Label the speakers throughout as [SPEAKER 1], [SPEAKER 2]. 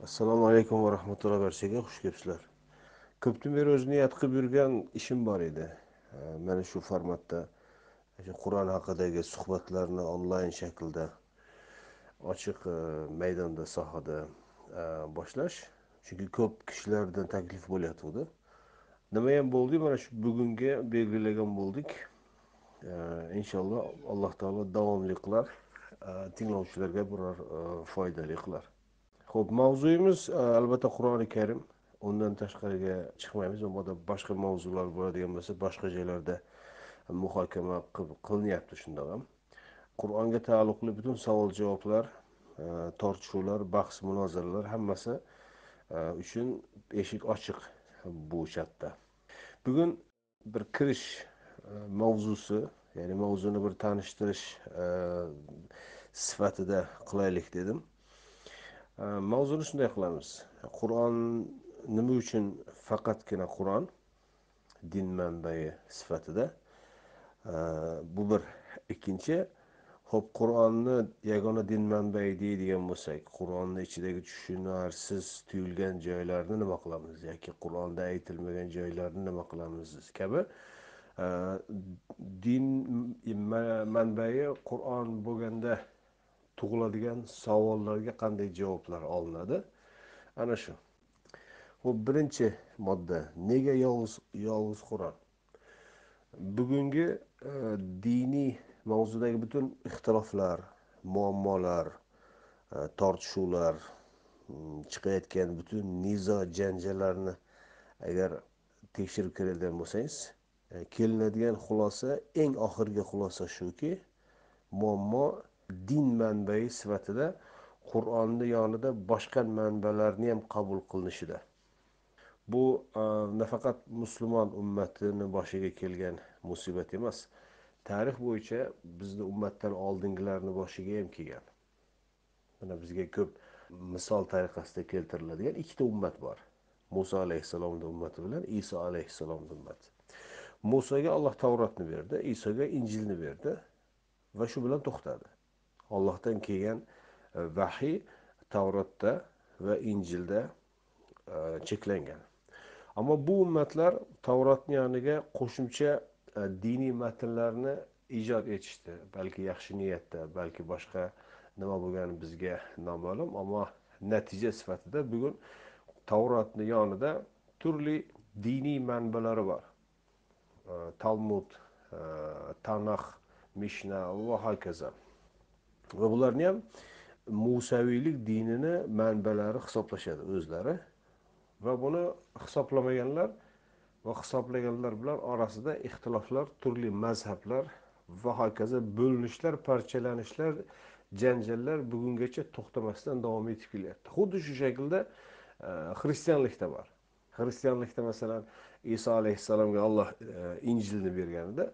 [SPEAKER 1] Assalomu alaykum va rahmatullohi va barakatuh. Xush kelibsizlar. Ko'pdan beri o'z niyat qilib yurgan ishim bor edi. Mana shu formatda Qur'on haqidagi suhbatlarni onlayn shaklda ochiq maydonda sohada boshlash. Chunki ko'p kishilardan taklif bo'layotgandi. Nima ham bo'ldi, mana shu bugunga belgilagan bo'ldik. Inshaalloh Alloh taolo davomli qilar, tinglovchilarga biror foydali qilar. Xo'p, mavzuyimiz albatta Qur'oni Karim. Undan tashqariga chiqmaymiz. Mabodo boshqa mavzular bo'ladigan bo'lsa, boshqa joylarda muhokama qilinyapti shundoq ham. Qur'onga taalluqli butun savol-javoblar, tortishuvlar, bahs-munozaralar hammasi uchun eshik ochiq bu chatda. Bugun bir kirish mavzusi, ya'ni mavzuni bir tanishtirish sifatida qilaylik dedim. Mavzuni shunday qilamiz. Qur'on nima uchun faqatgina Qur'on din manbai sifatida? Bu bir. Ikkinchi, xo'p, Qur'onni yagona din manbai deydigan bo'lsak, Qur'onni ichidagi tushunarsiz tuyulgan joylarni nima qilamiz yoki Qur'onda aytilmagan joylarni nima qilamiz kabi din manbai Qur'on bo'lganda tug'iladigan savollarga qanday javoblar olinadi? Ana shu. Bu birinchi modda. Nega yolg'iz Qur'on? Bugungi diniy mavzudagi butun ixtiloflar, muammolar, tortishuvlar, chiqayotgan butun nizo janjallarni agar tekshirib ko'radigan bo'lsangiz, kelinadigan xulosa, eng oxirgi xulosa shuki, muammo din manbai sifatida Qur'onni yonida boshqa manbalarni ham qabul qilinishida. Bu nafaqat musulmon ummatini boshiga kelgan musibat emas. Tarix bo'yicha bizni ummatdan oldingilarni boshiga ham kelgan. Mana bizga ko'p misol tariqasida keltiriladigan ikkita ummat bor. Musa alayhissalomning ummati bilan Iso alayhissalomning ummati. Musaga Alloh Tavrotni berdi, Isoga Injilni berdi va shu bilan to'xtadi. Allohdan kelgan vahiy Tavrotda va Injilda cheklangan. Ammo bu ummatlar Tavrotning yoniga qo'shimcha diniy matnlarni ijod etishdi. Balki yaxshi niyatda, balki boshqa nima bo'lgani bizga noma'lum, ammo natija sifatida bugun Tavrotning yonida turli diniy manbalari bor. Talmud, Tanakh, Mishna va hokazo. Va bularni ham Musaviylik dinini manbalari hisoblashadi o'zlari. Va buni hisoblamaganlar va hisoblaganlar bilan orasida ixtiloflar, turli mazhablar va hokazo bo'linishlar, parchalanishlar, janjallar bugungacha to'xtamasdan davom etib kelyapti. Xuddi shu shaklda xristianlikda bor. Xristianlikda masalan Iso alayhissalomga Alloh Injilni berganida,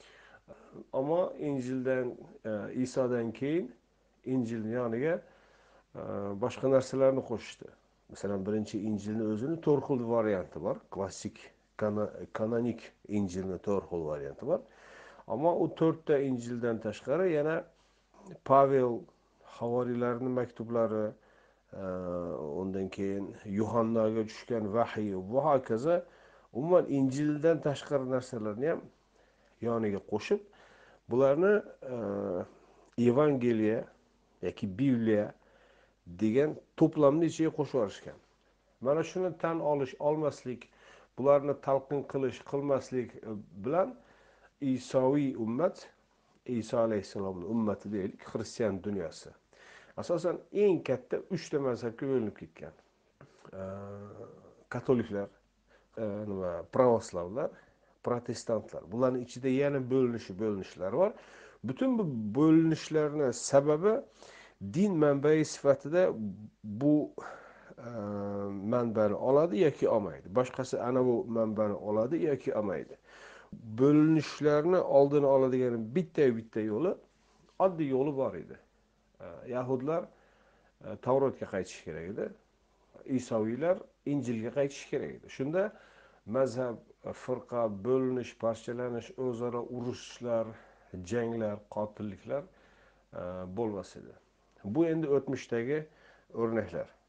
[SPEAKER 1] ammo Injildan Isodan keyin Injilning yoniga boshqa narsalarni qo'shishdi. Masalan, birinchi Injilni o'zini 4 xil varianti bor. Klassik kanonik Injilning 4 xil varianti bor. Ammo u 4 ta Injildan tashqari yana Pavel havoriylarning maktublari, undan keyin Yuhannaga tushgan vahiy va hokazo umuman Injildan tashqari narsalarni ham yoniga qo'shib, bularni Evangeliya yoki Bibliya degan to'plamni ichiga qo'shib yuborishgan. Mana shuni tan olish, olmaslik, bularni talqin qilish, qilmaslik bilan Isoviy ummat, Iso alayhissalomning ummati deylik, xristian dunyosi asosan eng katta 3 ta mazhabga bo'linib ketgan. Katoliklar, pravoslavlar, protestantlar. Bularning ichida yana bo'linishlar bor. Bütün bu bo'linishlarning sababi din manbai sifatida bu manbani oladi yoki olmaydi. Boshqasi ana bu manbani oladi yoki olmaydi. Bo'linishlarni oldini oladigan bitta yo'li, oddiy yo'li bor edi. Yahudlar Tavrotga qaytish kerak edi. Isoviylar Injilga qaytish kerak edi. Shunda mazhab, firqa, bo'linish, parchalanish, o'zaro urushlar, janglar, qotilliklar bo'lmas edi. Bu endi o'tmishdagi o'rnaklar.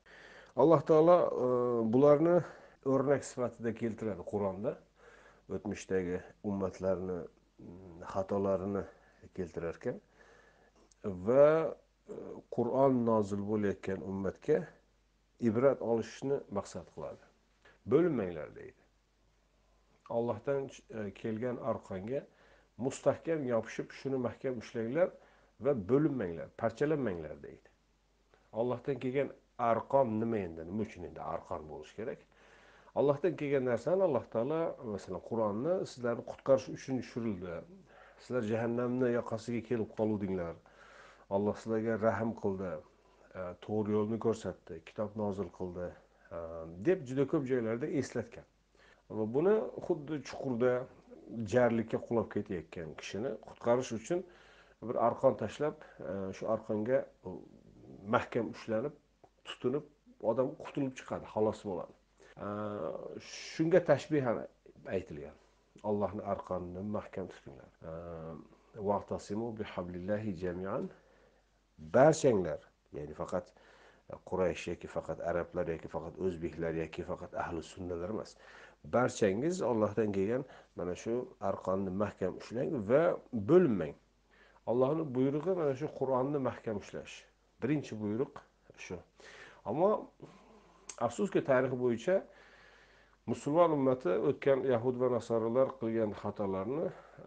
[SPEAKER 1] Alloh taolo bularni o'rnak sifatida keltiradi Qur'onda. O'tmishdagi ummatlarni xatolarini keltirar ekan va Qur'on nozil bo'layotgan ummatga ibrat olishni maqsad qiladi. Bo'linmanglar deydi. Allohdan kelgan arqonga mustahkam yopishib, shuni mahkam ushlanglar va bo'linmanglar, parchalanmanglar deydi. Allohdan kelgan arqon nima endi? Nima uchun endi arqon bo'lish kerak? Allohdan kelgan narsani Alloh taolo, masalan, Qur'onni sizlarni qutqarish uchun tushirildi. Sizlar jahannamni yoqasiga kelib qoluvdinglar. Alloh sizlarga rahm qildi, to'g'ri yo'lni ko'rsatdi, kitob nozil qildi, deb juda ko'p joylarda eslatgan. Va buni xuddi chuqurda jarlikka qulab ketayotgan kishini qutqarish uchun bir arqon tashlab, shu arqonga mahkam ushlanib, tutunib, odam qutulib chiqadi, xalos bo'ladi. Shunga tashbihan aytilgan. Allohning arqonini mahkam tutinglar. Va'tasimu bihablillahi jami'an. Barchanglar, ya'ni faqat Quraysh yoki faqat arablar yoki faqat o'zbeklar yoki faqat ahli sunnalar emas. Barchangiz Allohdan kelgan mana shu arqonni mahkam ushlang va bo'linmang. Allohning buyrug'i mana shu Qur'onni mahkam ushlash. Birinchi buyruq shu. Ammo afsuski tarix bo'yicha musulmon ummati o'tgan yahud va nasoralar qilgan xatolarni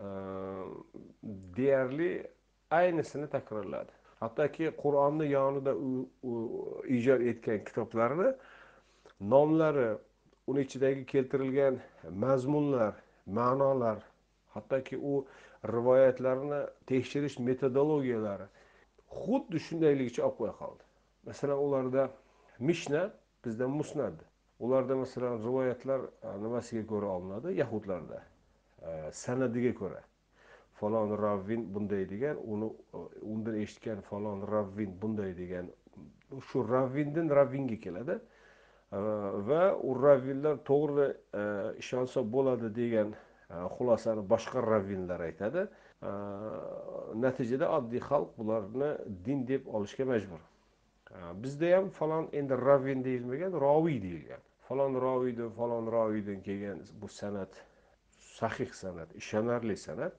[SPEAKER 1] deyarli aynısini takrorladi. Hattoki Qur'onni yonida ijod etgan kitoblarni nomlari, uni ichidagi keltirilgan mazmunlar, ma'nolar, hattoki u rivoyatlarni tekshirish metodologiyalari xuddi shundayligicha olib qo'ya qoldi. Masalan, ularda Mishna, bizda Musnad. Ularda masalan rivoyatlar nimasiga ko'ra olinadi? Yahudlarda sanadiga ko'ra. Falon ravvin bunday degan, uni undan eshitgan falon ravvin bunday degan, shu ravvindan ravvinga keladi va u ravvinlar to'g'ri ishonsa bo'ladi degan xulosani boshqa ravvinlar aytadi. Natijada oddiy xalq bularni din deb olishga majbur. Bizda ham falon endi ravvin deyilmagan, roviy deyilgan. Falon roviydan kelgan bu san'at sahih san'at, ishonarli san'at.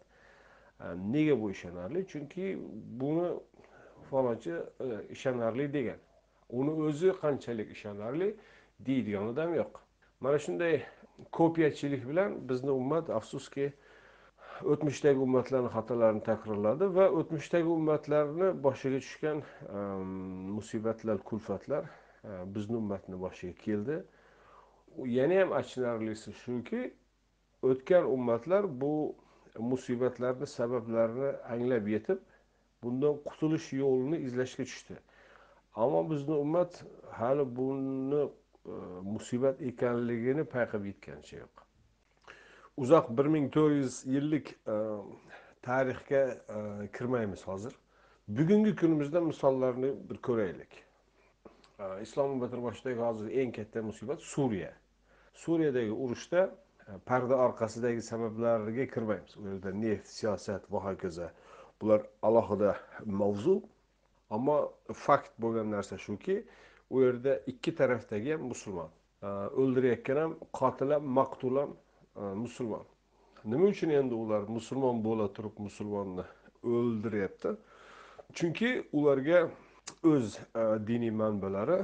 [SPEAKER 1] Nega bu ishonarli? Chunki buni falonchi ishonarli degan. Uni o'zi qanchalik ishonarli deydigan odam yo'q. Mana shunday ko'piyachilik bilan bizni ummat afsuski o'tmishdagi ummatlarning xatolarini takrorladi va o'tmishdagi ummatlarni boshiga tushgan musibatlar, kulfatlar bizni ummatning boshiga keldi. Yana ham achinarlisi shuki, o'tgan ummatlar bu musibatlarning sabablarini anglab yetib, bundan qutulish yo'lini izlashga tushdi. Ammo bizni ummat hali buni musibat ekanligini payqab yetganicha yo'q. Uzoq 1400 yillik tarixga kirmaymiz hozir. Bugungi kunimizda misollarni bir ko'raylik. Islom ummatining boshidagi hozir eng katta musibat Suriya. Suriyadagi urushda parda orqasidagi sabablarga kirmaymiz. U yerda neft, siyosat va hokazo bular alohida mavzu. Ammo fakt bo'lgan narsa shuki, u yerda ikki tarafdagi ham musulmon. O'ldirayotgan ham, qotil ham, maqtul ham musulmon. Nima uchun endi ular musulmon bo'la turib musulmonni o'ldiryapti? Chunki ularga o'z diniy manbalari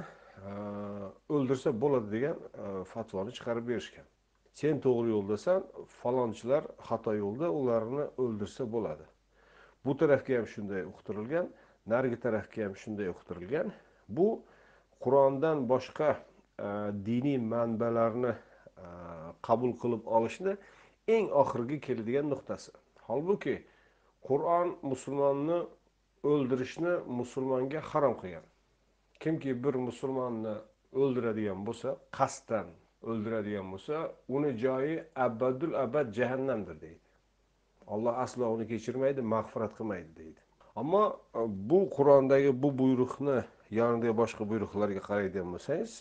[SPEAKER 1] o'ldirsa bo'ladi degan fatvoni chiqarib berishgan. Sen to'g'ri yo'ldasan, falonchilar xato yo'lda, ularni o'ldirsa bo'ladi. Bu tarafga ham shunday uqtirilgan, narigi tarafga ham shunday uqtirilgan. Bu Qur'ondan boshqa diniy manbalarni qabul qilib olishni eng oxirgi keladigan nuqtasi. Holbuki Qur'on musulmonni o'ldirishni musulmonga harom qilgan. Kimki bir musulmonni o'ldiradigan bo'lsa, qasddan o'ldiradigan bo'lsa, uni joyi abadul abad jahannamdir deydi. Alloh aslo uni kechirmaydi, mag'firat qilmaydi deydi. Ammo bu Qur'ondagi bu buyruqni yonidagi boshqa buyruqlarga qaraydigan bo'lsangiz,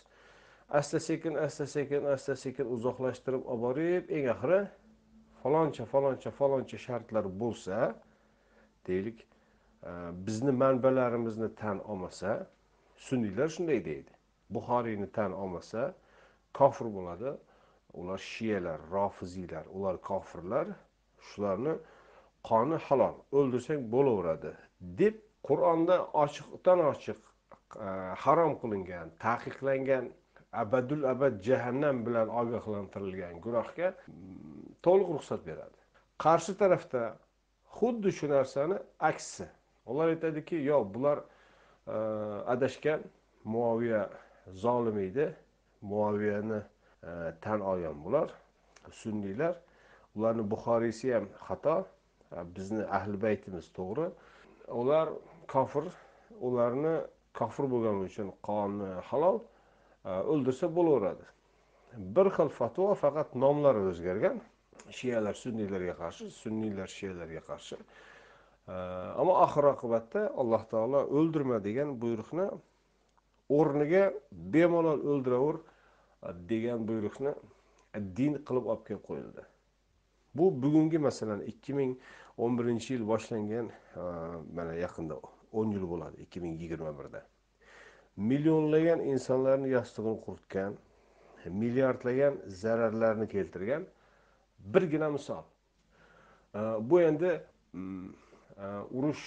[SPEAKER 1] asta sekin uzoqlashtirib olib borib, eng oxiri faloncha shartlar bo'lsa, deylik, bizni manbalarimizni tan olmasa, sunniylar shunday deydi. Buxoriyni tan olmasa kofir bo'ladi. Ular shiyalar, rofiziylar, ular kofirlar. Shularni qoni halol, o'ldirsang bo'laveradi deb Qur'onda ochiqdan ochiq harom qilingan, taqiqlangan, abadul abad jahannam bilan ogohlantirilgan gunohga to'liq ruxsat beradi. Qarshi tarafda xuddi shu narsani aksi. Ular aytadiki, yo'q, bular adashgan, Muaviya zolim edi. Muaviyani tan olgan bular sunniylar. Ularni Buxoriysi ham xato, bizni ahli baytimiz to'g'ri. Ular kofir, ularni kofir bo'lgani uchun qoni halol, o'ldirsa bo'laveradi. Bir xil fatvo, faqat nomlari o'zgargan. Shiyalar sunniylarga qarshi, sunniylar shiyalarga qarshi. Ammo oxir oqibatda Alloh taolo o'ldirma degan buyruqni o'rniga bemalol o'ldiraver degan buyruqni din qilib olib kelib qo'yildi. Bu bugungi masalan 2011-yil boshlangan, mana yaqinda 10 yil bo'ladi 2021da. Millionlagan insonlarni yostig'ini quritgan, milliardlagan zararlarni keltirgan birgina misol. Bu endi urush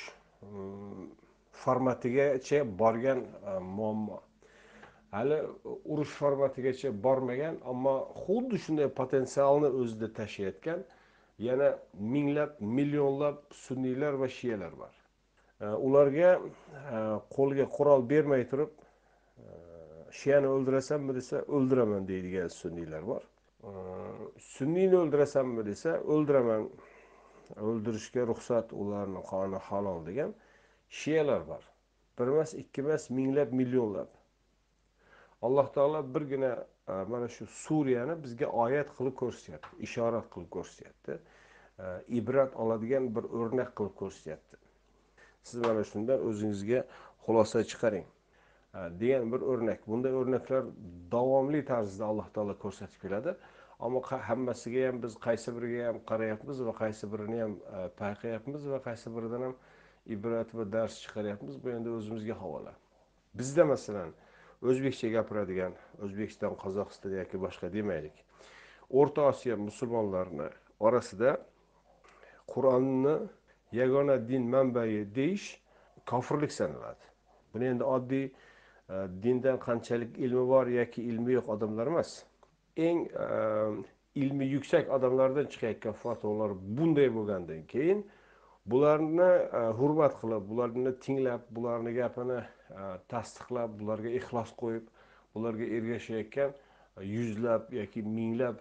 [SPEAKER 1] formatigacha borgan muammo. Hali urush formatigacha bormagan, ammo xuddi shunday potensialni o'zida tashiyotgan yana minglab, millionlab sunniylar va shiyalar bor. Ularga qo'lga qurol bermay turib, shiyani o'ldirasanmi desa, o'ldiraman deydigan sunniylar bor. Sunniyni o'ldirasanmi desa, o'ldiraman, o'ldirishga ruxsat, ularning qoni halol degan shiyalar bor. Bir emas, ikki emas, minglab, millionlab. Alloh taolo birgina mana shu Suriyani bizga oyat qilib ko'rsatyapti, ishorat qilib ko'rsatyapti. Ibrat oladigan bir o'rnak qilib ko'rsatyapti. Siz mana shundan o'zingizga xulosa chiqaring degan bir o'rnak. Bunday o'rnaklar davomli tarzda Alloh taolo ko'rsatib keladi. Ammo hammasiga ham biz qaysi biriga ham qarayapmiz va qaysi birini ham payqayapmiz va qaysi biridan ham ibrat va dars chiqaryapmiz. Bu endi o'zimizga havola. Bizda masalan o'zbekcha gapiradigan, O'zbekiston, Qozog'iston yoki boshqa demaylik, O'rta Osiyo musulmonlarini orasida Qur'onni yagona din manbai deyish kofirlik sanaladi. Buni endi oddiy dindan qanchalik ilmi bor yoki ilmi yo'q odamlar emas, eng ilmi yuksak odamlardan chiqayotgan fatvolar bunday bo'lgandan keyin bularni hurmat qilib, bularni tinglab, bularni gapini tasdiqlab, bularga ixlos qo'yib, bularga ergashayotgan yuzlab yoki minglab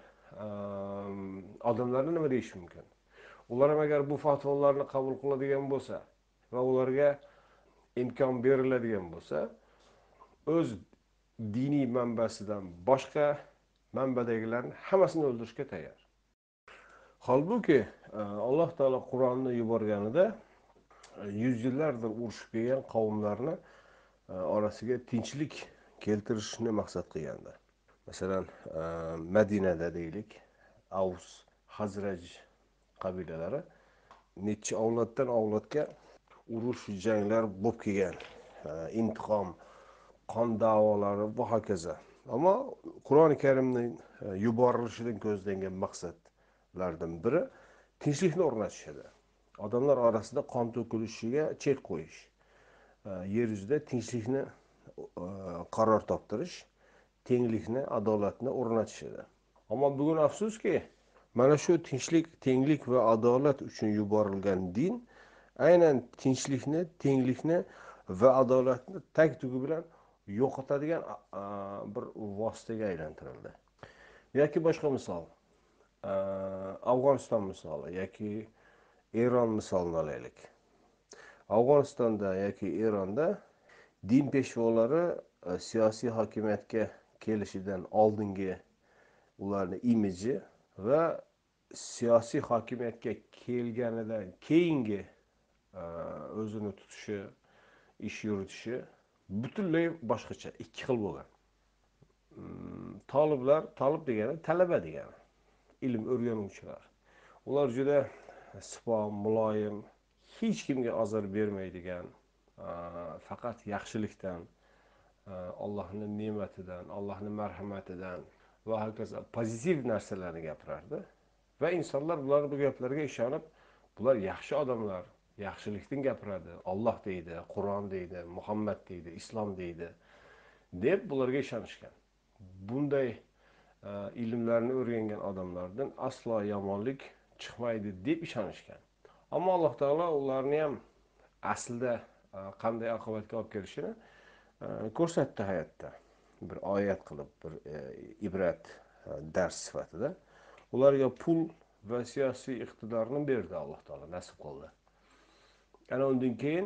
[SPEAKER 1] odamlarni nima deyish mumkin? Ular ham agar bu fatvolarni qabul qiladigan bo'lsa va ularga imkon beriladigan bo'lsa, o'z diniy manbasidan boshqa manbadagilarni hammasini o'ldirishga tayyor. Holbuki Alloh taolo Qur'onni yuborganida yüz yillardir urushib kelgan qavmlarni orasiga tinchlik keltirishni maqsad qilgandi. Masalan, Madinada deylik, Avs, Hazraj qabilalari necha avloddan avlodga urush, janglar bo'lib kelgan, intiqom, qon da'volari va hokazo. Ammo Qur'oni Karimning yuborilishidan ko'zlangan maqsadlardan biri tinchlikni o'rnatish edi. Odamlar orasida qon to'kilishiga chek qo'yish, yer yuzida tinchlikni qaror toptirish, tenglikni, adolatni o'rnatish edi. Ammo bugun afsuski, mana shu tinchlik, tenglik va adolat uchun yuborilgan din aynan tinchlikni, tenglikni va adolatni tag tugi bilan yo'qotadigan bir vositaga aylantirildi. Yoki boshqa misol, Afg'oniston misoli yoki Eron misolini olaylik. Afg'onistonda yoki Eronda din peshvolari siyosiy hokimiyatga kelishidan oldingi ularni imiji va siyosiy hokimiyatga kelganidan keyingi o'zini tutishi, ish yuritishi butunlay boshqacha, ikki xil bo'lgan. Toliblar, tolib degani talaba degani, ilm o'rganuvchilar. Ular juda sipo, muloyim, hech kimga ozor bermaydigan, faqat yaxshilikdan, Allohning ne'matidan, Allohning marhamatidan va hokazo pozitiv narsalarni gapirardi. Va insonlar bular bu gaplarga ishonib, bular yaxshi odamlar, yaxshilikdan gapiradi. Alloh deydi, Qur'on deydi, Muhammad deydi, islom deydi deb bularga ishonishgan. Bunday ilmlarni o'rgangan odamlardan aslo yomonlik chiqmaydi deb ishonishgan. Ammo Alloh taolo ularni ham aslida qanday oqibatga olib kelishini ko'rsatdi hayotda. Bir oyat qilib, bir ibrat, dars sifatida. Ularga pul va siyosiy iqtidorni berdi Alloh taolo, nasib qildi. Ana undan keyin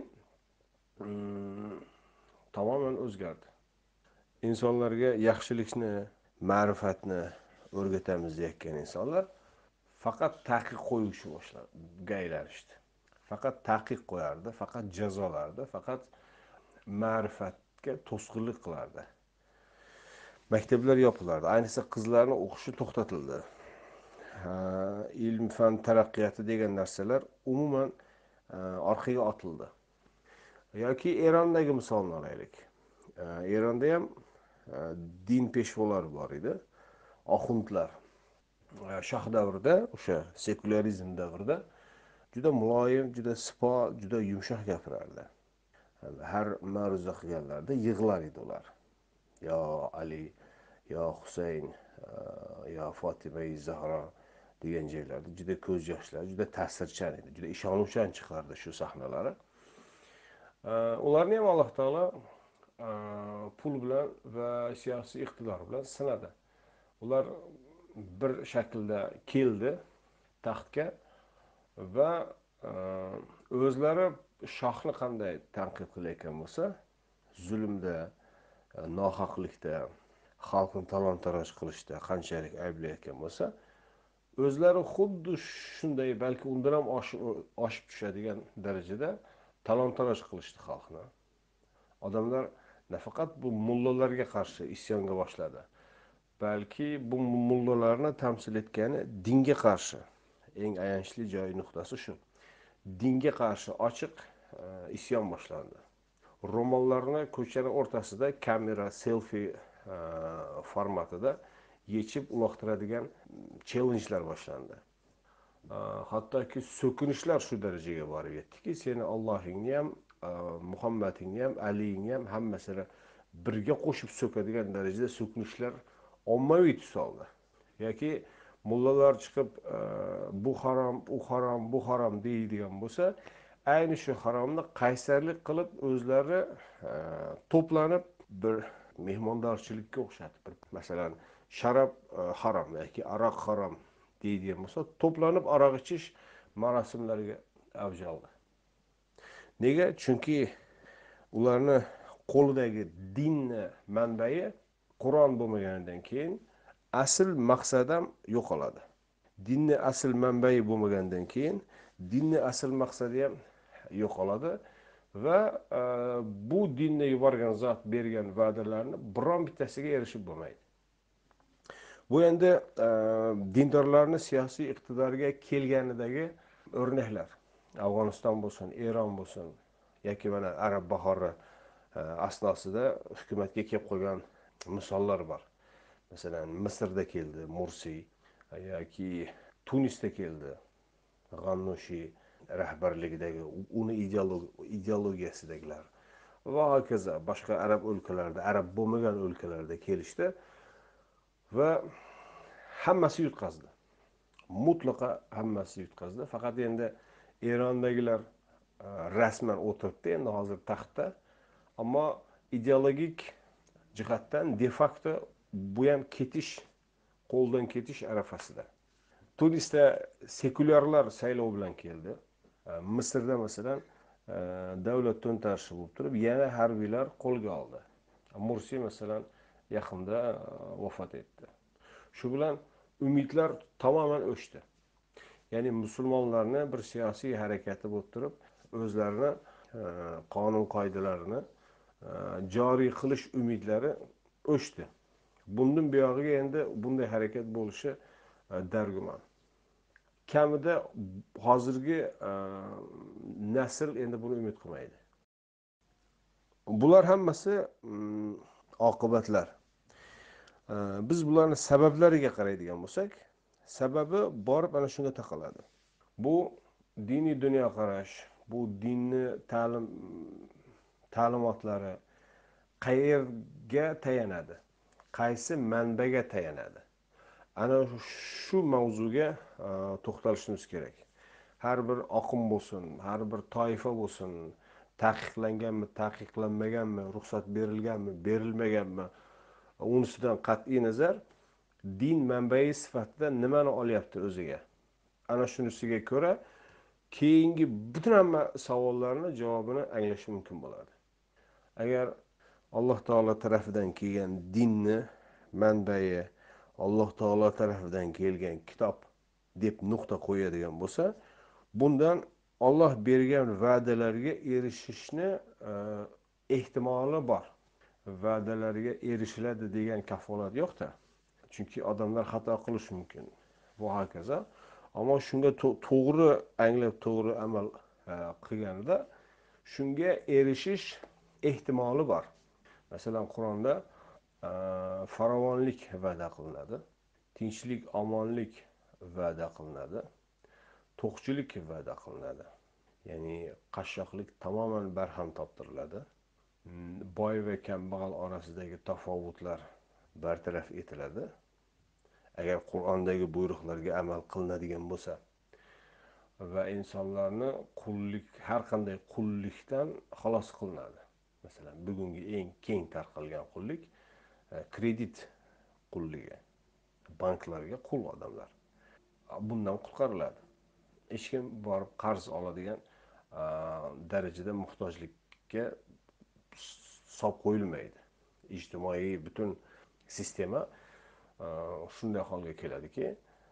[SPEAKER 1] tamoman o'zgardi. İnsonlarga yaxshilikni, ma'rifatni o'rgatamiz deyotgan insonlar faqat taqiq qo'yishni boshladi, aylanishdi. Faqat taqiq qo'yardi, faqat jazolardi, faqat ma'rifatga to'sqinlik qilardi. Maktablar yopilardi. Ayniqsa qizlarning o'qishi to'xtatildi. Ilm fan taraqqiyoti degan narsalar umuman orqaga otildi. Yoki Erondagi misolni olaylik. Eronda ham din peshvolari bor edi, oxundlar. Shoh davrida, o'sha sekularizm davrida juda muloyim, juda sipo, juda yumshoq gapirardi. Har ma'ruza qilganlarida yig'lar edi ular. Yo Ali, yo Husayn, yo Fatima Zahra degan joylarda juda ko'z yoshlari, juda ta'sirchan edi, juda ishonuvchan chiqardi shu sahnalari. Ularni ham Alloh taolo pul bilan va siyosiy iqtidor bilan sinadi. Ular bir shaklda keldi taxtga va o'zlari shohni qanday tanqid qilayotgan bo'lsa, zulmda, nohaqlikda, xalqni talon-taroj qilishda qanchalik ayblayotgan bo'lsa, o'zlari xuddi shunday, balki undan ham oshib tushadigan darajada talon-taroj qilishdi xalqni. Odamlar nafaqat bu mullalarga qarshi isyonga boshladi, balki bu mullalarni tamsil etgani dinga qarshi. Eng ayanchli joy nuqtasi shu. Dinga qarshi ochiq isyon boshlandi. Ro'mollarni ko'chani o'rtasida kamera, selfie formatida yechib uloqtiradigan challenge'lar boshlandi. Hattoki so'kinishlar shu darajaga borib yetdiki, seni Allohingni ham, Muhammadingni ham, Aliyingni ham hammasini birga qo'shib so'kadigan darajada so'kinishlar ommaviy tus oldi. Yoki mullalar chiqib bu harom, u harom, bu harom deydigan bo'lsa, ayni shu haromni qaysarlik qilib o'zlari to'planib bir mehmondorchilikka o'xshatib, masalan, sharab harom yoki aroq harom deydigan bo'lsa, to'planib aroq ichish marosimlariga avj oldi. Nega? Chunki ularni qo'lidagi dinni manbai Qur'on bo'lmaganidan keyin asl maqsad ham yo'qoladi. Dinni asl manbai bo'lmagandan keyin dinni asl maqsadi ham yo'qoladi va bu dinni yuborgan zot bergan va'dalarni biron bittasiga erishib bo'lmaydi. Bu endi dindorlarning siyosiy iqtidorga kelganidagi o'rnaklar. Afg'oniston bo'lsin, Eron bo'lsin, yoki mana Arab bahori asnosida hukumatga kelib qolgan misollar bor. Masalan, Misrda keldi Mursi, yoki Tunisda keldi G'annushi rahbarligidagi uni ideologiyasidagilar va hokazo boshqa arab o'lkalarida, arab bo'lmagan o'lkalarda kelishdi va hammasi yutqazdi. Mutlaqo hammasi yutqazdi. Faqat endi Erondagilar rasman o'tiribdi endi hozir taxtda, ammo ideologik jihatdan de facto bu ham ketish, qo'ldan ketish arafasida. Tunisda sekulyarlar saylov bilan keldi. Misrda masalan davlat to'ntarishi bo'lib turib, yana harbiylar qo'lga oldi. Mursi masalan yaqinda vafot etdi. Shu bilan umidlar tamoman o'chdi. Ya'ni musulmonlarni bir siyosiy harakati bo'lib turib, o'zlarini qonun qoidalarini joriy qilish umidlari o'chdi. Bundan buyog'iga endi bunday harakat bo'lishi dargumon. Kamida hozirgi nasl endi buni umid qilmaydi. Bular hammasi oqibatlar. Biz bularni sabablariga qaraydigan bo'lsak, sababi borib ana shunga taqaladi. Bu diniy dunyoqarash, bu dinni ta'limotlari qayerga tayanadi, qaysi manbaga tayanadi. Ana shu mavzuga to'xtalishimiz kerak. Har bir oqim bo'lsin, har bir toifa bo'lsin, taqiqlanganmi, taqiqlanmaganmi, ruxsat berilganmi, berilmaganmi, unisidan qat'iy nazar din manbai sifatida nimani olyapti o'ziga. Ana shunisiga ko'ra keyingi butun hamma savollarni javobini anglash mumkin bo'ladi. Agar Alloh taolo tarafidan kelgan dinni manbai Alloh taolo tarafidan kelgan kitob deb nuqta qo'yadigan bo'lsa, bundan Alloh bergan va'dalarga erishishni ehtimoli bor. Va'dalarga erishiladi degan kafolat yo'q-da. Chunki odamlar xato qilishi mumkin. Bu hokazo. Ammo shunga to'g'ri anglab, to'g'ri amal qilganida shunga erishish ehtimoli bor. Masalan, Qur'onda farovonlik va'da qilinadi, tinchlik, omonlik va'da qilinadi, to'qchilik va'da qilinadi. Ya'ni qashshoqlik tamoman barham toptiriladi. Boy va kambag'al orasidagi tafovutlar bartaraf etiladi. Agar Qur'ondagi buyruqlarga amal qilinadigan bo'lsa va insonlarni qullik, har qanday qullikdan xalos qilinadi. Masalan, bugungi eng keng tarqalgan qullik kredit qulligi. Banklarga qul odamlar. Bundan qutqariladi. Hech kim borib qarz oladigan darajada muhtojlikka solib qo'yilmaydi. Ijtimoiy butun sistema shunday holga keladiki,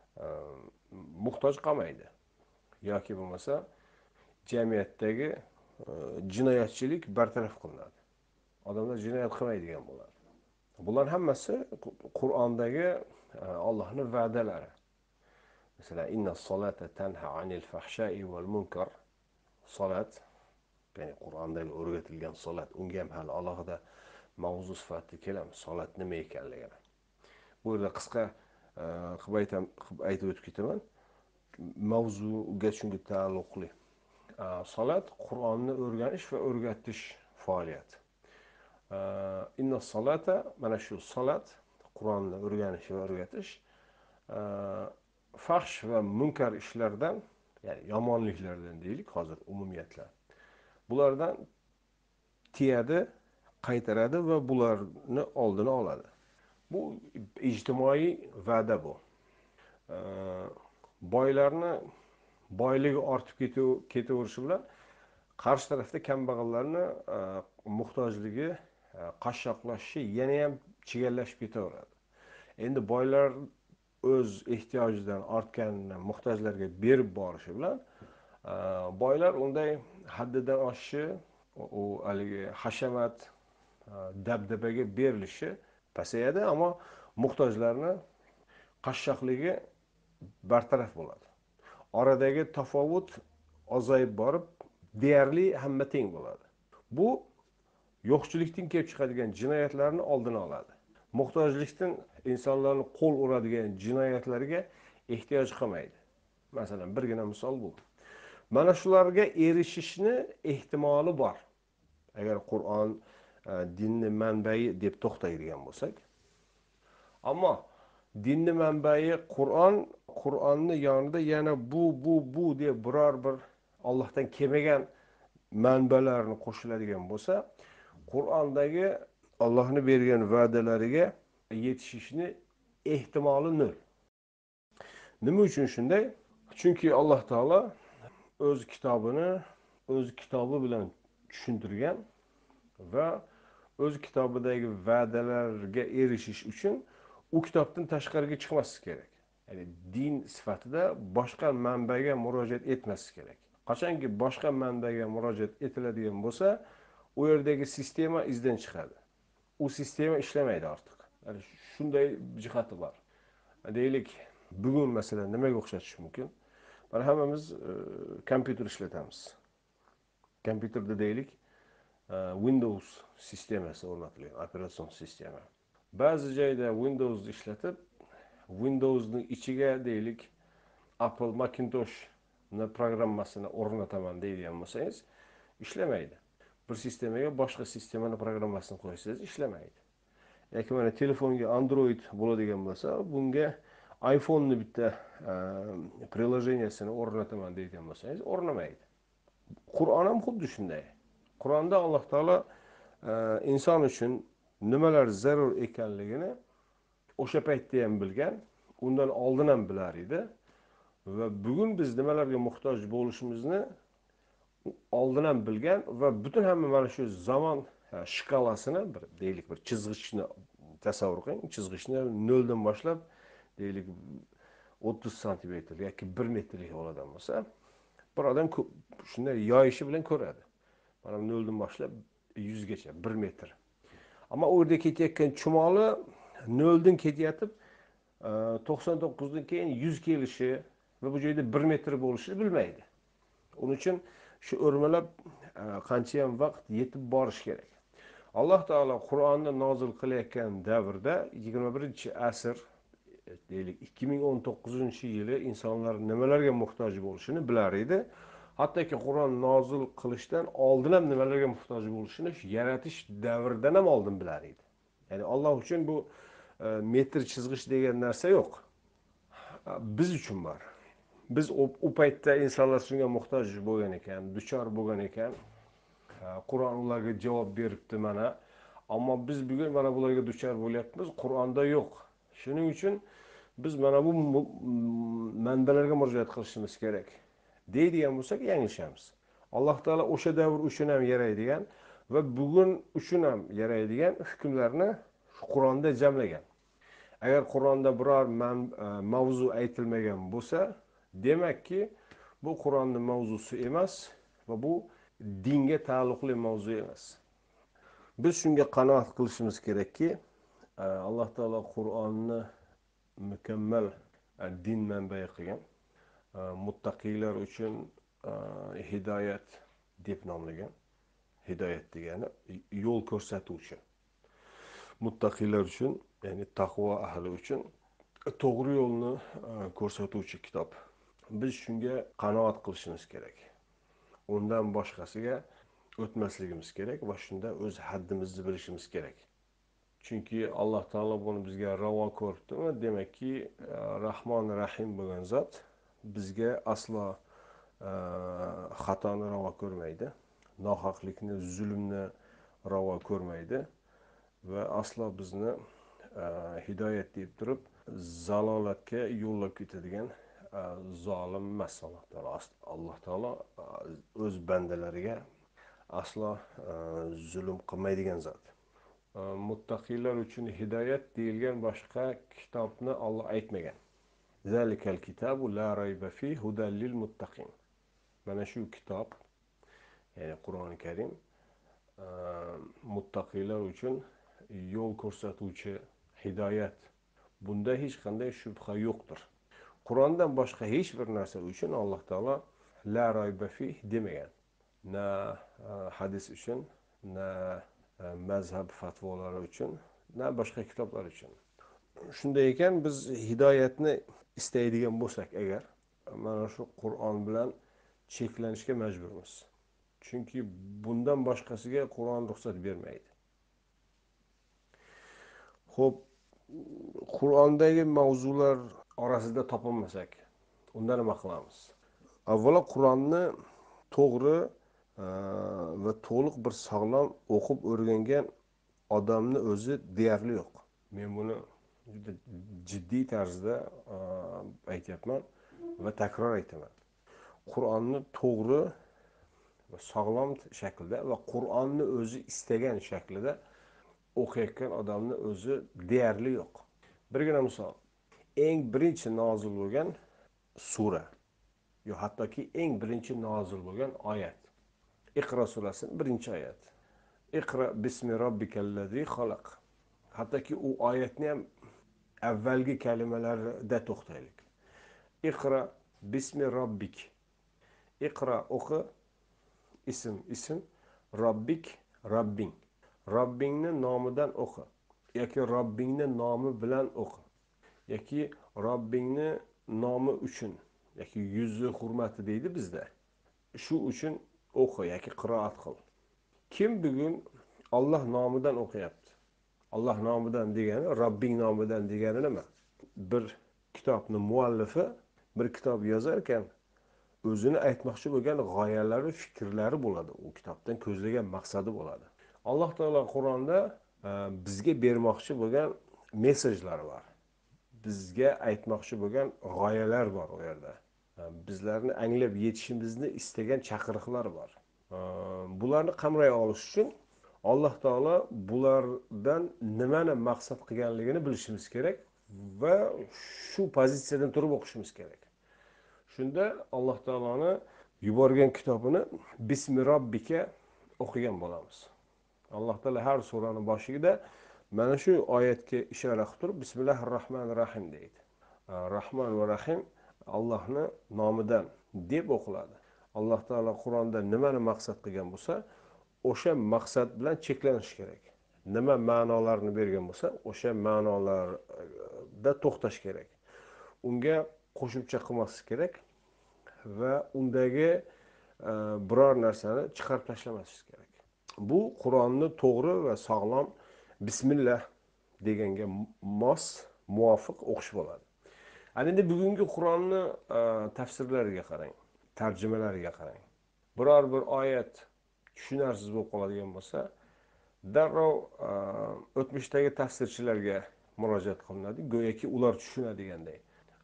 [SPEAKER 1] muhtoj qolmaydi. Yoki bo'lmasa jamiyatdagi jinoyatchilik bartaraf qilinadi. Odamlar jinoyat qilmaydigan bo'ladi. Bular hammasi Qur'ondagi Allohning va'dalari. Masalan, inna solata tanha anil fahsha'i wal munkar. Salat, ya'ni Qur'ondagi o'rgatilgan salat, unga ham hali alohida mavzu sifatida kelamiz. Salat nima ekanligini. Bu yerda qisqa qilib aytib o'tib ketaman. Mavzuga shunga taalluqli. Salat Qur'onni o'rganish va o'rgatish faoliyati. Inna solata, mana shu salat, Qur'onni o'rganish va o'rgatish fahsh va munkar ishlardan, ya'ni yomonliklardan deylik hozir umumiyatla. Bulardan tiyadi, qaytaradi va bularni oldini oladi. Bu ijtimoiy va'da bu. Boylarni boyligi ortib ketaverishi bilan qarshi tarafda kambag'allarni muhtojligi, qashshoqlashishi yana ham chigallashib ketaveradi. Endi boylar o'z ehtiyojidan ortganini muhtojlarga berib borishi bilan boylar unday haddidan oshishi, u haligi hashamat, dabdabaga berilishi pasayadi, ammo muhtojlarni qashshoqligi bartaraf bo'ladi. Oradagi tafovut ozayib borib, deyarli hamma teng bo'ladi. Bu yo'qchilikdan kelib chiqadigan jinoyatlarni oldini oladi. Muhtojlikdan insonlarni qo'l uradigan jinoyatlarga ehtiyoj qolmaydi. Masalan, birgina misol bu. Mana shularga erishishni ehtimoli bor. Agar Qur'on dinni manbai deb to'xtaydigan bo'lsak. Ammo dinni manbai Qur'onni yonida yana bu deb biror bir Allohdan kelmagan manbalarni qo'shiladigan bo'lsa, Qur'ondagi Allohning bergan va'dalariga yetishishni ehtimoli nol. Nima uchun shunday? Chunki Alloh taolo o'z kitobi bilan tushuntirgan va o'z kitobidagi va'dalarga erishish uchun u kitobdan tashqariga chiqmaslik kerak. Ya'ni din sifatida boshqa manbaga murojaat etmaslik kerak. Qachonki boshqa manbaga murojaat etiladigan bo'lsa, u yerdagi sistema izdan chiqadi. U sistema ishlamaydi ortiq. Ya'ni shunday jihati bor. Deylik, bugun masalan nimaga o'xshatish mumkin? Mana hammamiz kompyuter ishlatamiz. Kompyuterda deylik, Windows sistemasi o'rnatilgan, operatsion sistema. Ba'zi joyda Windows ishlatib, Windowsning ichiga deylik Apple Macintosh programmasini o'rnataman deydigan bo'lsangiz, ishlamaydi. Bir sistemaga boshqa sistemani programmasini qo'ysangiz ishlamaydi. Yoki mana telefonga Android bo'ladigan bo'lsa, bunga iPhone'ni bitta prilojeniyasini o'rnataman deydigan bo'lsangiz, o'rnamaydi. Qur'on ham xuddi shunday. Qur'onda Alloh taolo inson uchun nimalar zarur ekanligini o'sha paytda ham bilgan, undan oldin ham bilar edi va bugun biz nimalarga muhtoj bo'lishimizni oldin ham bilgan va butun hamma mana shu zamon shkalasini deylik bir chizgichni tasavvur qiling. Chizgichni 0 dan boshlab deylik 30 santimetr yoki 1 metrlik bo'ladigan bo'lsa, bir odam shunday yoyishi bilan ko'radi. Mana 0 dan boshlab 100 gacha 1 metr. Ammo u yerda ketayotgan chumoli 0 dan ketayotib 99 dan keyin 100 kelishi va bu joyda 1 metr bo'lishini bilmaydi. Uning uchun shu o'rmalab qancha ham vaqt yetib borish kerak. Alloh taolo Qur'onni nozil qilayotgan davrda 21-asr deylik 2019-yili insonlar nimalarga muhtoj bo'lishini bilar edi. Hattoki Qur'on nozil qilishdan oldin ham nimalarga muhtoj bo'lishini yaratish davridan ham oldin bilar edi. Ya'ni Alloh uchun bu metr chizg'ich degan narsa yo'q. Biz uchun bor. Biz u paytda insonlar shunga muhtoj bo'lgan ekan, duchor bo'lgan ekan. Qur'on ularga javob beribdi mana. Ammo biz bugun mana bularga duchor bo'lyapmiz, Qur'onda yo'q. Shuning uchun biz mana bu manbalarga murojaat qilishimiz kerak. Deydigan bo'lsak, yanglishamiz. Alloh taolo o'sha davr uchun ham yaraydigan va bugun uchun ham yaraydigan hukmlarni Qur'onda jamlagan. Agar Qur'onda biror mavzu aytilmagan bo'lsa, demakki bu Qur'onning mavzusi emas va bu dinga taalluqli mavzu emas. Biz shunga qanoat qilishimiz kerakki, Alloh taolo Qur'onni mukammal din manbai qilgan. Muttaqiylar uchun hidoyat deb nomlagan. Hidoyat degani yo'l ko'rsatuvchi. Muttaqiylar uchun, ya'ni taqvo ahli uchun to'g'ri yo'lni ko'rsatuvchi kitob. Biz shunga qanoat qilishimiz kerak. Undan boshqasiga o'tmasligimiz kerak va shunda o'z haddimizni bilishimiz kerak. Chunki Alloh taolo buni bizga ravo ko'rdimi, demakki Rahmon Rahim bo'lgan zot bizga aslo xatoni ravo ko'rmaydi, nohaqlikni, zulmni ravo ko'rmaydi va aslo bizni hidoyat deb turib zalolatga yo'llab ketadigan zolim emas Alloh taolo. Alloh taolo o'z bandalariga aslo zulm qilmaydigan zot. Muttaqiylar uchun hidoyat deyilgan boshqa kitobni Alloh aytmagan. Zalikal kitabu la rayba fi hudan lil muttaqin. Mana shu kitob, ya'ni Qur'oni Karim muttaqiylar uchun yo'l ko'rsatuvchi hidoyat. Bunda hech qanday shubha yo'qdir. Qur'ondan boshqa hech bir narsa uchun Alloh taolo la rayba fi demagan. Na hadis uchun, na mazhab fatvolari uchun, na boshqa kitoblar uchun. Shunday ekan, biz hidoyatni istaydigan bo'lsak agar, mana shu Qur'on bilan cheklanishga majburmiz. Chunki bundan boshqasiga Qur'on ruxsat bermaydi. Xo'p, Qur'ondagi mavzular orasida topilmasak, unda nima qilamiz? Avvalo Qur'onni to'g'ri va to'liq bir sog'lom o'qib o'rgangan odamni o'zi deyarli yo'q. Men buni juda jiddiy tarzda aytyapman va takror aytaman. Qur'onni to'g'ri va sog'lom shaklda va Qur'onni o'zi istagan shaklida o'qiyotgan odamni o'zi deyarli yo'q. Birgina misol. Eng birinchi nozil bo'lgan sura yo hattoki eng birinchi nozil bo'lgan oyat. Iqro surasining birinchi oyati. Iqra bismi robbikallazi xalaq. Hattoki u oyatni ham avvalgi kalimalarida to'xtaylik. Iqra bismi robbik. Iqra o'qi, ism, robbik, Robbing. Robbingni nomidan o'qi. Yoki Robbingni nomi bilan o'qi. Yoki Robbingni nomi uchun. Yoki yuzi hurmati deydi bizda. Shu uchun o'qi yoki qiroat qil. Kim bugun Alloh nomidan o'qiyapti? Alloh nomidan degani, Robbing nomidan degani nima? Bir kitobni muallifi bir kitob yozar ekan, o'zini aytmoqchi bo'lgan g'oyalari, fikrlari bo'ladi. U kitobdan ko'zlagan maqsadi bo'ladi. Alloh taolo Qur'onda bizga bermoqchi bo'lgan mesajlar var. Bizga aytmoqchi bo'lgan g'oyalar bor u yerda. Bizlarni anglab yetishimizni istagan chaqiriqlar bor. Bularni qamray olish uchun Alloh taolo bulardan nimani maqsad qilganligini bilishimiz kerak va shu pozitsiyadan turib o'qishimiz kerak. Shunda Alloh taoloni yuborgan kitobini Bismi robbika o'qigan bo'lamiz. Alloh taolo har suraning boshida mana shu oyatga ishora qilib turib Bismillahir rohmanir rohim deydi. Rahman va Rahim Allohning nomidan deb o'qiladi. Alloh taolo Qur'onda nimani maqsad qilgan bo'lsa, o'sha maqsad bilan cheklanish kerak. Nima ma'nolarni bergan bo'lsa, o'sha ma'nolarda to'xtash kerak. Unga qo'shimcha qilmaslik kerak va undagi biror narsani chiqarib tashlamaslik kerak. Bu Qur'onni to'g'ri va sog'lom bismillah deganga mos, muvofiq o'qish bo'ladi. Endi bugungi Qur'onni tafsirlariga qarang, tarjimalariga qarang. Biror bir oyat tushunarsiz bo'lib qoladigan bo'lsa, darrov o'tmishdagi tafsirchilarga murojaat qilinadi, go'yoki ular tushunadiganday.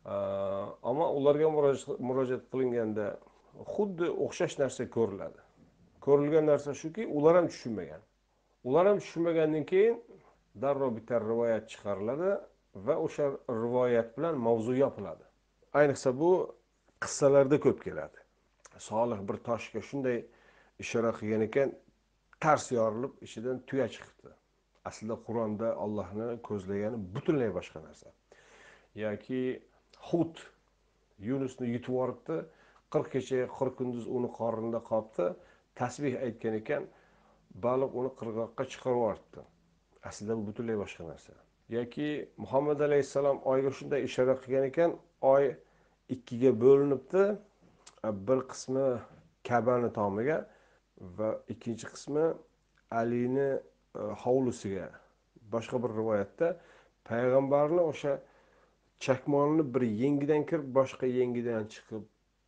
[SPEAKER 1] Ammo ularga murojaat qilinganda xuddi o'xshash narsa ko'riladi. Ko'rilgan narsa shuki, ular ham tushunmagan. Ular ham tushunmagandan keyin darrov bitta rivoyat chiqariladi va o'sha rivoyat bilan mavzu yopiladi. Ayniqsa bu qissalarda ko'p keladi. Solih bir toshga shunday ishora qilgan ekan, tars yorilib, ichidan tuya chiqibdi. Aslida Qur'onda Allohni ko'zlagani butunlay boshqa narsa. Yoki Hud Yunusni yutib yuboribdi, 40 kecha 40 kunduz uni qornida qolibdi, tasbih aytgan ekan, baliq uni qirg'oqqa chiqarib yuboribdi. Aslida bu butunlay boshqa narsa. Yoki Muhammad alayhisalom oyga shunday ishora qilgan ekan, oy ikkiga bo'linibdi. Bir qismi Ka'bani tomiga va ikkinchi qismi Alini hovlisiga. Boshqa bir rivoyatda payg'ambarni o'sha chakmonini bir yengidan kirib, boshqa yengidan chiqib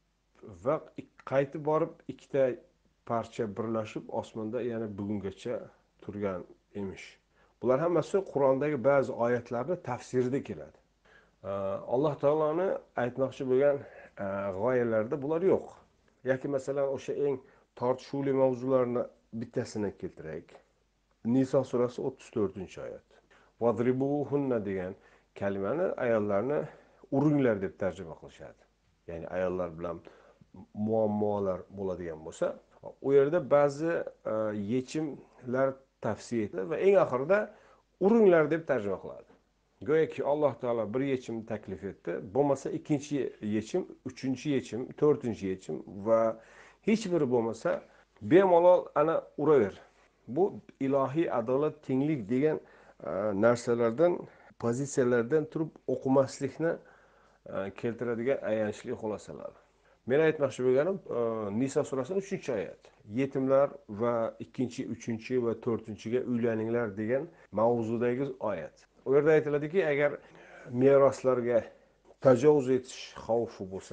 [SPEAKER 1] va qaytib borib ikkita parcha birlashib osmonda yana bugungacha turgan emish. Bular hammasi Qur'ondagi ba'zi oyatlarning tafsirida keladi. Alloh taoloni aytmoqchi bo'lgan g'oyalarda bular yo'q. Yoki masalan o'sha eng tortishuvli mavzularni bittasini keltiraylik. Niso surasi 34-oyat. Vadribuhunna degan kalimani ayollarni uringlar deb tarjima qilishadi. Ya'ni ayollar bilan muammolar bo'ladigan bo'lsa, u yerda ba'zi yechimlar tavsiya etiladi va eng oxirida uringlar deb tarjima qiladi. Go'yoki Alloh taolo bir yechim taklif etdi, bo'lmasa ikkinchi yechim, uchinchi yechim, to'rtinchi yechim va hech biri bo'lmasa bemalol ana uraver. Bu ilohiy adolat, tenglik degan narsalardan, pozitsiyalardan turib o'qimaslikni keltiradigan ayanchli xulosalar. Men aytmoqchi bo'lganim Niso surasining 3-oyat. Yetimlar va 2, 3 va 4-ga uylaninglar degan mavzudagi oyat. U yerda aytiladiki, agar meroslarga tajovuz etish xavfi bo'lsa,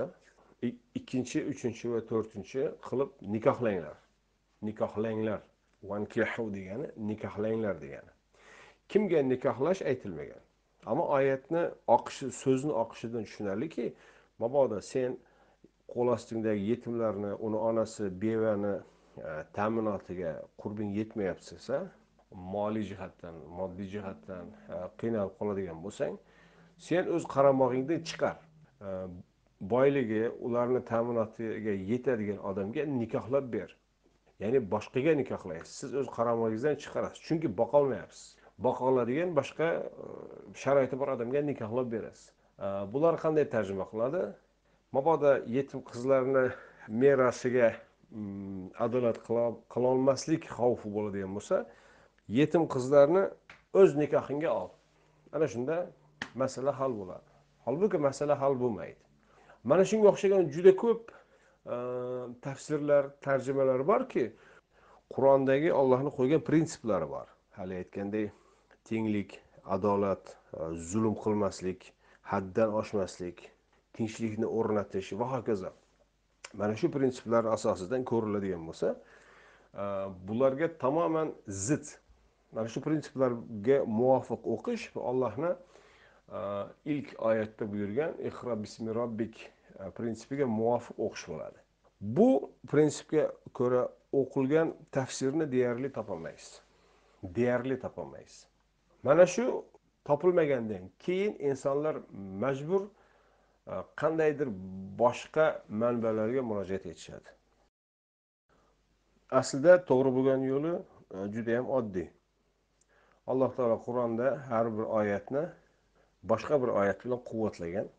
[SPEAKER 1] 2, 3 va 4 qilib nikohlanglar. Nikohlanglar. Vankihu degani nikohlanglar degani. Kimga nikohlash aytilmagan. Ammo oyatni oqishi, so'zni oqishidan tushunarliki, mabodo sen qo'l ostingdagi yetimlarni, uni onasi, bevani ta'minotiga qurbing yetmayapsa, moliy jihatdan, moddiy jihatdan qiynalib qoladigan bo'lsang, sen o'z qaramog'ingdan chiqar. Boyligi, ularni ta'minotiga yetadigan odamga nikohlab ber. Ya'ni boshqaga nikohlaysiz. Siz o'z qaramog'ingizdan chiqarasiz. Chunki boqa olmayapsiz. Boqa oladigan boshqa sharoiti bor odamga nikohlab berasiz. Bular qanday tarjima qiladi? Mabodo yetim qizlarni merosiga adolat qilolmaslik xavfi bo'ladigan bo'lsa, yetim qizlarni o'z nikohingga ol. Ana shunda masala hal bo'ladi. Holbuki masala hal bo'lmaydi. Mana shunga o'xshagan juda ko'p tafsirlar, tarjimalar borki, Qur'ondagi Allohning qo'ygan prinsiplari bor. Hali aytgandek, tenglik, adolat, zulm qilmaslik, haddan oshmaslik, tinchlikni o'rnatish va hokazo. Mana shu prinsiplar asosidan ko'riladigan bo'lsa, bularga tamoman zid. Mana shu prinsiplarga muvofiq o'qish Allohning ilk oyatda buyurgan "Iqro bismi robbik" prinsipiga muvofiq o'qish bo'ladi. Bu prinsipga ko'ra o'qilgan tafsirni deyarli topolmaysiz. Deyarli topolmaysiz. Mana shu topilmagandan keyin insonlar majbur qandaydir boshqa manbalarga murojaat etishadi. Aslida to'g'ri bo'lgan yo'li juda ham oddiy. Alloh taolo Qur'onda har bir oyatni boshqa bir oyat bilan quvvatlagan.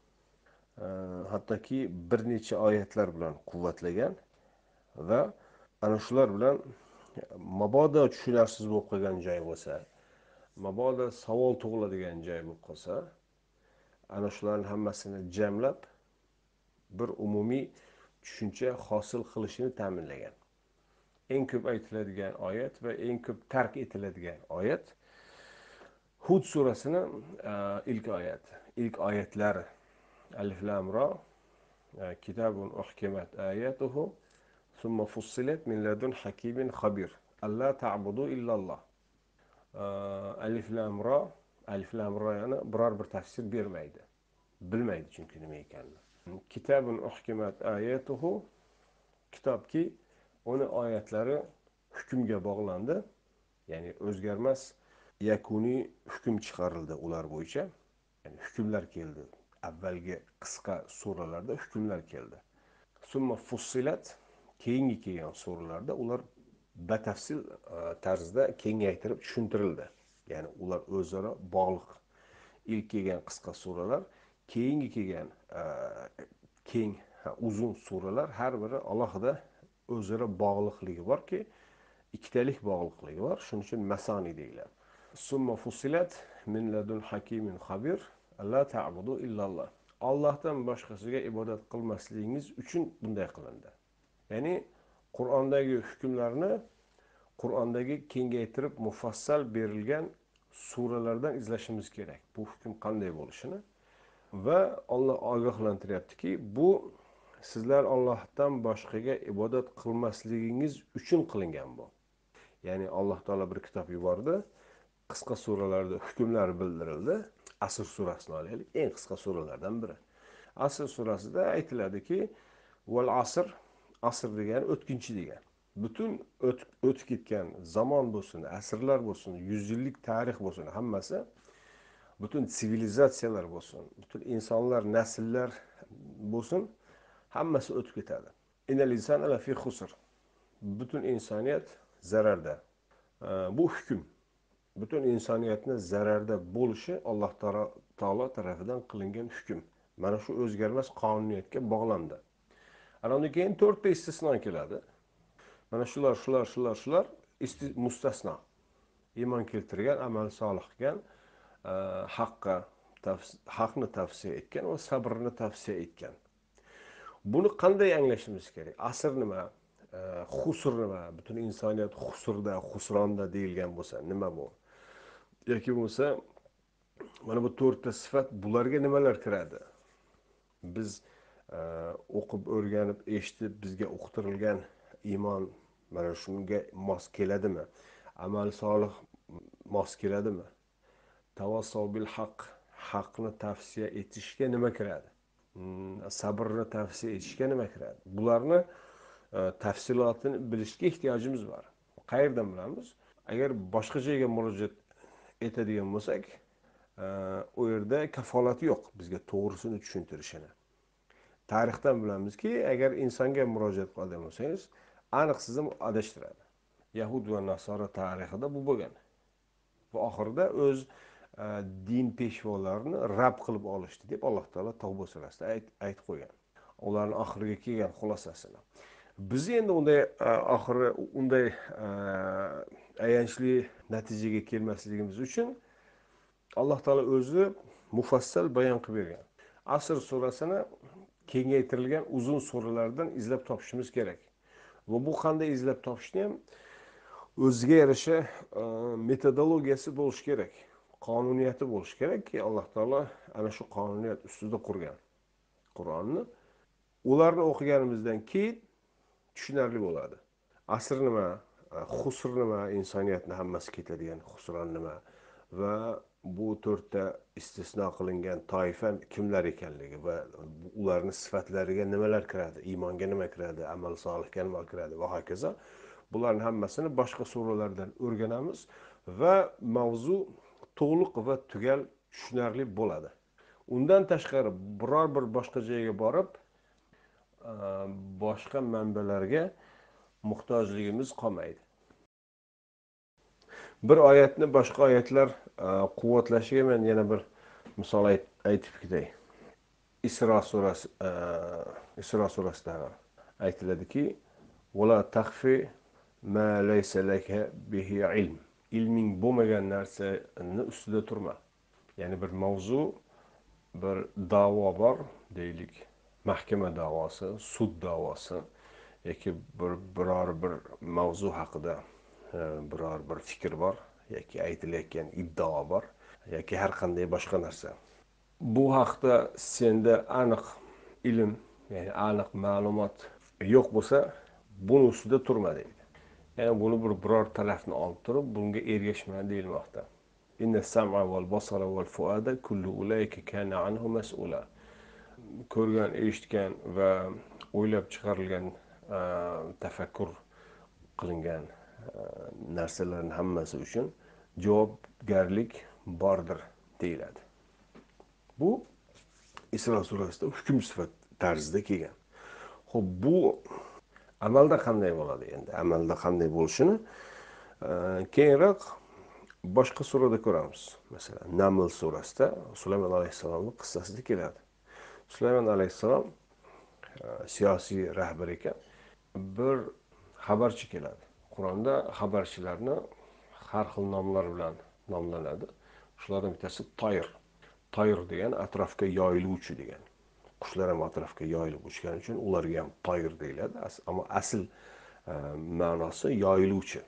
[SPEAKER 1] Hattoki bir necha oyatlar bilan quvvatlagan va ana shular bilan mabodo tushunarsiz bo'lib qolgan joy bo'lsa, mabodo savol tug'iladigan joy bo'lib qolsa, ana shularning hammasini jamlab bir umumiy tushuncha hosil qilishini ta'minlagan. Eng ko'p aytiladigan oyat va eng ko'p tark etiladigan oyat Hud surasining ilk oyati. İlk oyatlar Alif Lam Ra kitabun uhkimat ayatuhu summa fussilat min ladun hakimin khabir. Alla ta'budu illallah. Alif Lam Ra, Alif Lam Ra yani biror bir tafsir bermaydi. Bilmaydi chunki nima ekanini. Kitabun uhkimat ayatuhu, kitobki uni oyatlari hukmga bog'landi, ya'ni o'zgarmas yakuniy hukm chiqarildi ular bo'yicha. Ya'ni hukmlar keldi. Avvalgi qisqa suralarda hukmlar keldi. Summa fussilat, keyingi kelgan suralarda ular batafsil tarzda kengaytirib tushuntirildi. Ya'ni ular o'zaro bog'liq. İlk kelgan qisqa suralar, keyingi kelgan keng uzun suralar har biri alohida o'zaro bog'liqligi borki, ikkitalik bog'liqligi bor. Shuning uchun masoni deyiladi. Summa fussilat min ladun hakimin xabir. Alla ta'budu illallah. Allohdan boshqasiga ibodat qilmasligingiz uchun bunday qilindi. Ya'ni Qur'ondagi hukmlarni Qur'ondagi kengaytirib mufassal berilgan suralardan izlashimiz kerak. Bu hukm qanday bo'lishini va Alloh ogohlantiryaptiki, bu sizlar Allohdan boshqaga ibodat qilmasligingiz uchun qilingan bu. Ya'ni Alloh taolo bir kitob yubordi. Qisqa suralarda hukmlar bildirildi. Asr surasini olaylik, eng qisqa suralardan biri. Asr surasida aytiladiki, "Val asr", asr degani o'tkinchi degan. Butun o'tib ketgan zamon bo'lsin, asrlar bo'lsin, 100 yillik tarix bo'lsin, hammasi, butun sivilizatsiyalar bo'lsin, butun insonlar, nasllar bo'lsin, hammasi o'tib ketadi. Innal insana lafi xusr. Butun insoniyat zararda. Bu hukm. Butun insoniyatni zararda bo'lishi Alloh taolo tarafidan qilingan hukm. Mana shu o'zgarmas qonuniyatga bog'landi. Undan keyin 4 ta istisno keladi. Mana shular mustasno. Iymon keltirgan, amal solih qilgan, haqni tavsiya etgan va sabrni tavsiya etgan. Buni qanday anglashimiz kerak? Asr nima? Xusr nima? Butun insoniyat xusrda, xusronda deyilgan bo'lsa, nima bu? Yoki bo'lsa, mana bu 4 ta sifat, bularga nimalar kiradi? Biz o'qib, o'rganib, eshitib, bizga o'qitilgan iymon mana shunga mos keladimi? Amal solih mos keladimi? Tavassov bil haq, haqni tavsiya etishga nima kiradi? Sabrni tavsiya etishga nima kiradi? Bularni tafsilotini bilishga ehtiyojimiz bor. Qayerdan bilamiz? Agar boshqa joyga murojaat etadigan bo'lsak, u yerda kafolati yo'q bizga to'g'risini tushuntirishini. Tarixdan bilamizki, agar insonga murojaat qiladigan bo'lsangiz, aniq sizni adashtiradi. Yahud va Nasara tarixida bu bo'lgan. Va oxirida o'z din peshvolarini rab qilib olishdi deb Alloh taolo Tavba surasida aytib qo'ygan. Ularning oxiriga kelgan xulosasini. Biz endi unday oxiri unday ayanchli natijaga kelmasligimiz uchun Alloh taolo o'zi mufassal bayon qilib bergan. Asr surasini kengaytirilgan uzun suralardan izlab topishimiz kerak. Va bu qanday izlab topishni ham o'ziga yarasha metodologiyasi bo'lishi kerak. Qonuniyati bo'lishi kerakki, Alloh taolo ana shu qonuniyat ustida qurgan Qur'onni. Ularni o'qiganimizdan keyin tushunarli bo'ladi. Asr nima, xusr nima, insoniyatni hammasi ketadigan xusron nima va bu to'rtta istisno qilingan toifa kimlar ekanligi va ularning sifatlariga nimalar kiradi, iymonga nima kiradi, amal solihga nima kiradi va hokazo. Bularning hammasini boshqa suralardan o'rganamiz va mavzu to'liq va tugal tushunarli bo'ladi. Undan tashqari biror bir boshqa joyga borib, boshqa manbalarga muhtojligimiz qolmaydi. Bir oyatni boshqa oyatlar quvvatlashiga men yana bir misol aytib ketay. Isro surasida aytiladiki: "Wala takhfi ma laysa laka bihi ilm." Ilming bo'lmagan narsani ustida turma. Ya'ni bir mavzu, bir da'vo bor, deylik, mahkama da'vosi, sud da'vosi yoki biror bir mavzu haqida biror bir fikr bor yoki aytilayotgan iddao bor yoki har qanday boshqa narsa. Bu haqda senda aniq ilm, ya'ni aniq ma'lumot yo'q bo'lsa, buni ustida turma deydi. Ya'ni buni biror tarafni olib turib, bunga ergashma deyilmoqda. Inna sam'a val basara val fuada kullu ulayka kana anhu mas'ula. Ko'rgan, eshitgan va o'ylab chiqarilgan, tafakkur qilingan narsalarning hammasi uchun javobgarlik bordir deyiladi. Bu Isro surasida hukm sifat tarzida kelgan. Xo'p, bu amalda qanday bo'ladi endi? Amalda qanday bo'lishini keyinroq boshqa surada ko'ramiz. Masalan, Naml surasida Sulaymon alayhissalomning qissasida keladi. Sulaymon alayhissalom siyosiy rahbar ekan. Bir xabarchi keladi. Qur'onda xabarchilarni har xil nomlar bilan nomlanadi. Shulardan bittasi toyir. Toyir degan atrofga yoyiluvchi degan. Qushlar ham atrofga yoyilib uchgani uchun ularga ham toyir deyiladi. Ammo asl ma'nosi yoyiluvchi.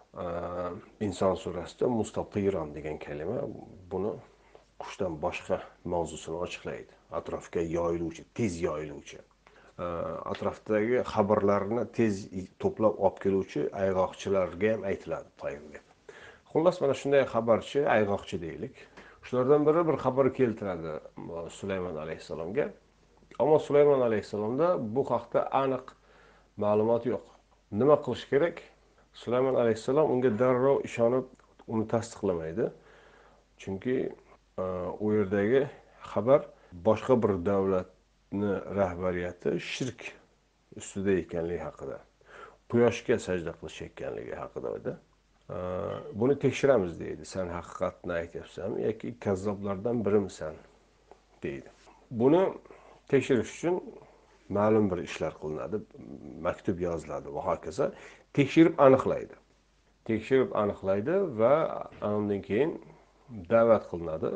[SPEAKER 1] Inson surasida mustatiron degan kalima buni qushdan boshqa mavzusini ochiqlaydi. Atrofga yoyiluvchi, tez yoyiluvchi. Atrofdagi xabarlarni tez to'plab olib keluvchi ayg'oqchilarga ham aytiladi toyir deb. Xullas, mana shunday xabarchi, ayg'oqchi deylik. Shulardan biri bir xabar keltiradi Sulaymon alayhissalomga. Ammo Sulaymon alayhissalomda bu haqda aniq ma'lumot yo'q. Nima qilish kerak? Sulaymon alayhissalom unga darrov ishonib, uni tasdiqlamaydi. Chunki u yerdagi xabar boshqa bir davlatni rahbariyati shirk ustida ekanligi haqida, quyoshga sajda qilishayotganligi haqida edi. Buni tekshiramiz deydi. Sen haqiqatni aytyapsanmi yoki kazzoblardan birimisan deydi. Buni tekshirish uchun ma'lum bir ishlar qilinadi, maktub yoziladi va hokazo. Tekshirib aniqlaydi. Tekshirib aniqlaydi va undan keyin da'vat qilinadi.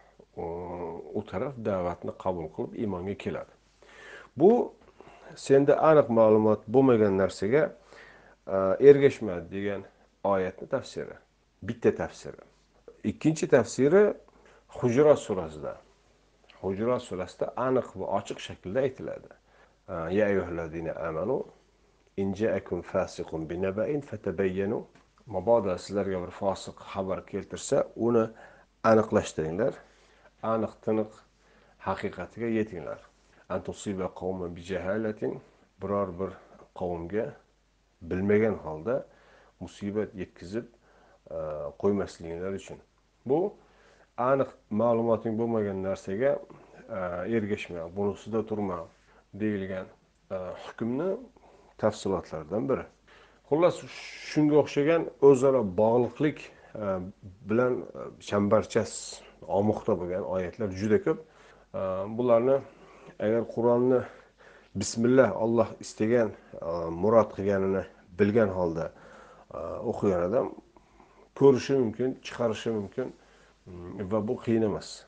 [SPEAKER 1] U taraf da'vatni qabul qilib iymonga keladi. Bu senda aniq ma'lumot bo'lmagan narsaga ergashma degan oyatni tafsiri. Bitta tafsiri. Ikkinchi tafsiri Hujurat surasida. Hujurat surasida aniq va ochiq shaklda aytiladi. Ya ayyuhallazina amanu in ja'akum fasiqun binaba'in fatabayyanu. Mabodo sizlarga bir fosiq xabar keltirsa, uni aniqlashtiringlar. Aniq tiniq haqiqatiga yetinglar. An tusiba qawman bijahalatin, biror bir qavmga bilmagan holda musibat yetkazib qo'ymasliginglar uchun. Bu aniq ma'lumoting bo'lmagan narsaga ergashma, buni ustida turma deyilgan hukmni tafsilotlaridan biri. Xullas, shunga o'xshagan o'zaro bog'liqlik bilan chambarchas omoqda bo'lgan oyatlar juda ko'p. Bularni agar Qur'onni bismillah, Alloh istagan, murod qilganini bilgan holda o'qigan odam ko'rishi mumkin, chiqarishi mumkin va bu qiyin emas.